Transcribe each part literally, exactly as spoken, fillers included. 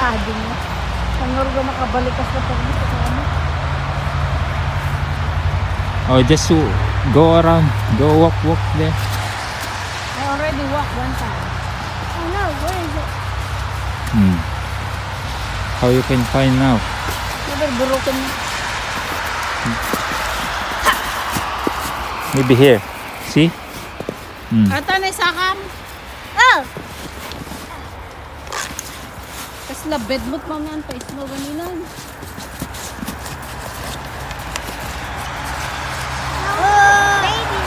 Sabi mo. Sangor ko makabalikas na pag dito sa ano. Oh, just to go around. Go walk, walk there. I already walked one time. Oh no, where is it? Hmm. How you can find now? Never broken. Maybe here. See? Hmm. Ito na isakam. Oh! Kasla bedmut mo nga pa isno ganinan. Oh, baby.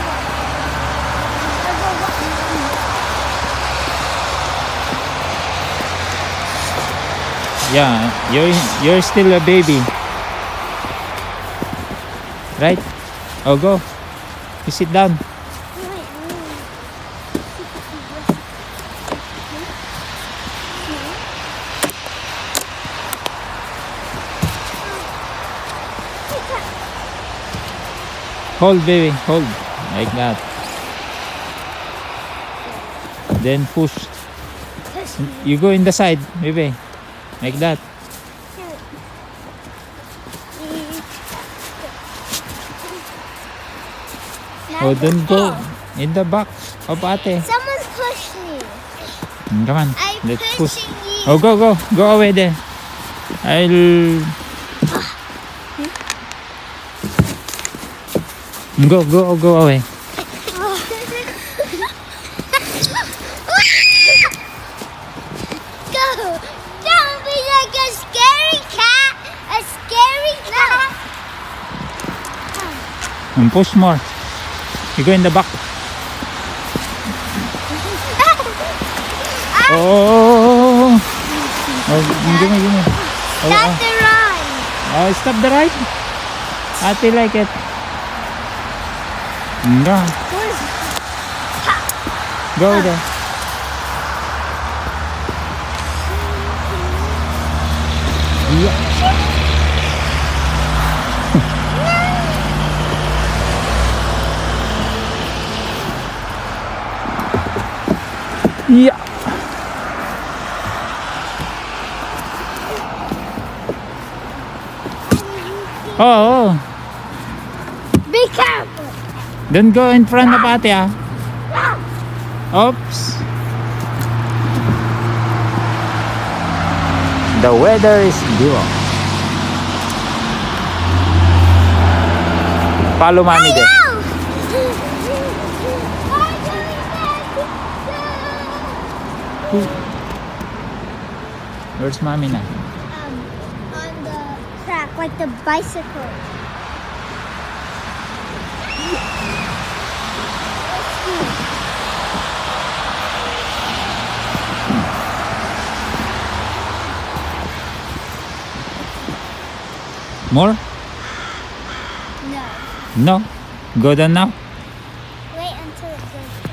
Yeah, you're you're still a baby. Right? Oh, go. You sit down. Hold, baby, hold. Like that. Then push. You go in the side, baby. Like that. Oh, don't go in the back of ate. Someone pushed me. Come on, I'm let's push. pushing you. Oh, go, go, go away there. I'll go, go, go away. Go. Don't be like a scary cat. A scary cat. And push more. You go in the back. Oh, oh, give me, give me. Oh, Stop oh. the run. Oh, stop the ride. Ate like it. Go. Go there. Yeah. Yeah. Oh, oh. Be careful. Don't go in front of ate, ah. Oops. The weather is good. Follow mommy there. Where's mommy now? Um, on the track, like the bicycle. More? No. No. Go down now. Wait until it goes down.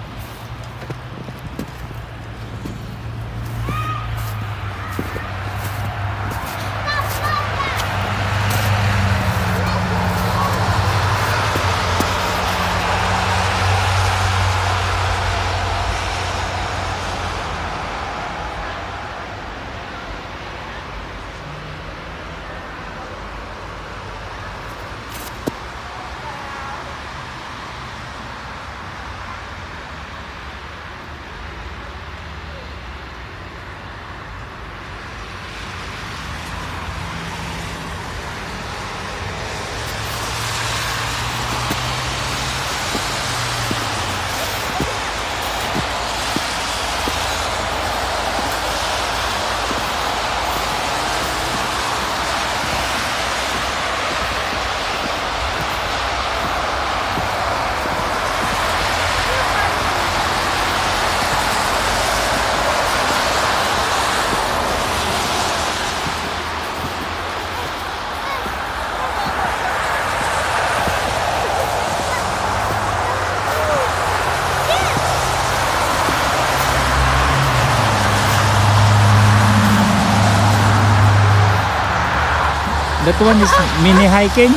That one is mini hiking.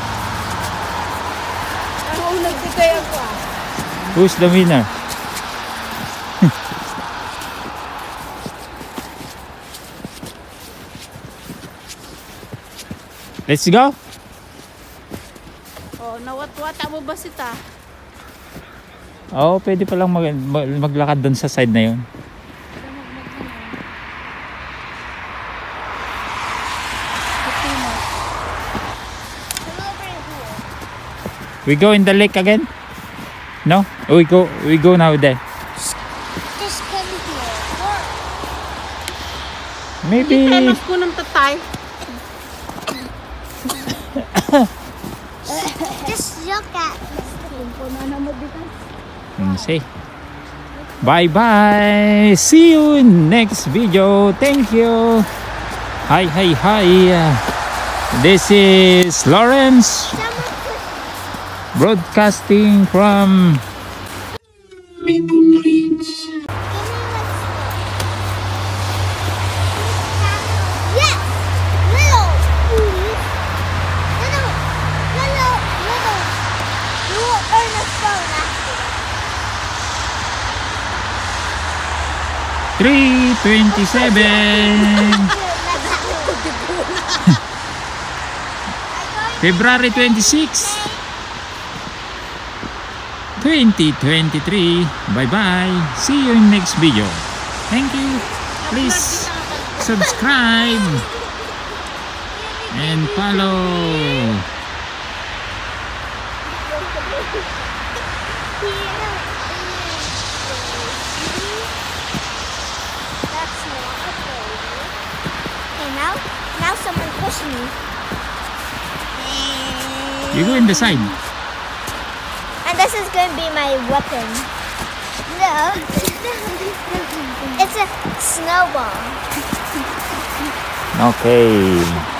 Ang unag di kaya ko ah. Who's the winner? Let's go. Oh, nawat-wata mo ba sita? Oo, oh, pwede palang mag maglakad doon sa side na yun. We go in the lake again? No? We go we go now there. Just come here. Maybe Tenos ko ng tatay. Just look at Hmm, see. Bye bye. See you in next video. Thank you. Hi hi hi. This is Lawrence broadcasting from Maple Ridge. Yes! Little! Little! Little! Little! You will earn a phone after that. three twenty-seven. February twenty-sixth. twenty twenty-three. Bye bye. See you in next video. Thank you. Please subscribe and follow. That's not a baby. Okay, now, now someone push me. You go in the side. And this is going to be my weapon. No. It's a snowball. Okay.